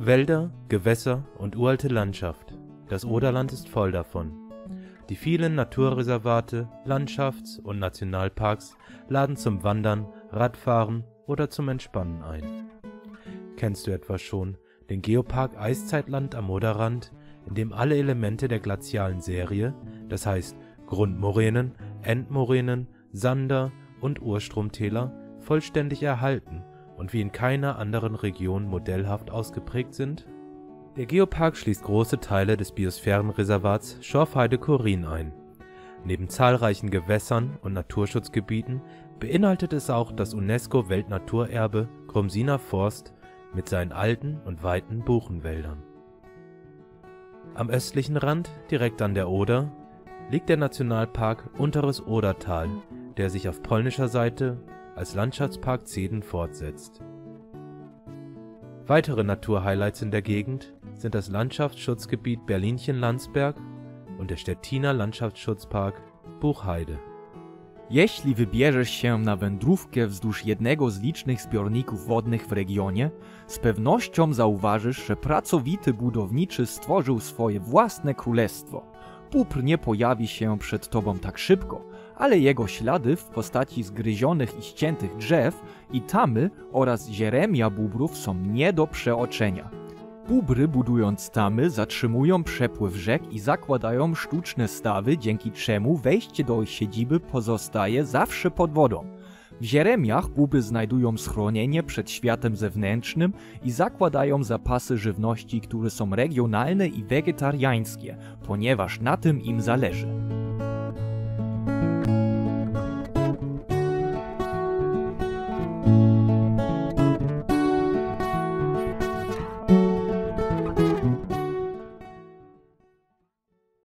Wälder, Gewässer und uralte Landschaft. Das Oderland ist voll davon. Die vielen Naturreservate, Landschafts- und Nationalparks laden zum Wandern, Radfahren oder zum Entspannen ein. Kennst du etwa schon den Geopark Eiszeitland am Oderrand, in dem alle Elemente der glazialen Serie, das heißt Grundmoränen, Endmoränen, Sander und Urstromtäler, vollständig erhalten und wie in keiner anderen Region modellhaft ausgeprägt sind? Der Geopark schließt große Teile des Biosphärenreservats Schorfheide-Chorin ein. Neben zahlreichen Gewässern und Naturschutzgebieten beinhaltet es auch das UNESCO-Weltnaturerbe Krumsiner Forst mit seinen alten und weiten Buchenwäldern. Am östlichen Rand, direkt an der Oder, liegt der Nationalpark Unteres Odertal, der sich auf polnischer Seite als Landschaftspark Zeden fortsetzt. Weitere Naturhighlights in der Gegend sind das Landschaftsschutzgebiet Berlinchen-Landsberg und der Stettiner Landschaftsschutzpark Buchheide. Jeśli wybierzesz się na wędrówkę wzdłuż jednego z licznych zbiorników wodnych w regionie, z pewnością zauważysz, że pracowity budowniczy stworzył swoje własne królestwo. Bóbr nie pojawi się przed tobą tak szybko, ale jego ślady w postaci zgryzionych i ściętych drzew i tamy oraz zieremia bóbrów są nie do przeoczenia. Bóbry, budując tamy, zatrzymują przepływ rzek i zakładają sztuczne stawy, dzięki czemu wejście do ich siedziby pozostaje zawsze pod wodą. W zieremiach bóbry znajdują schronienie przed światem zewnętrznym i zakładają zapasy żywności, które są regionalne i wegetariańskie, ponieważ na tym im zależy.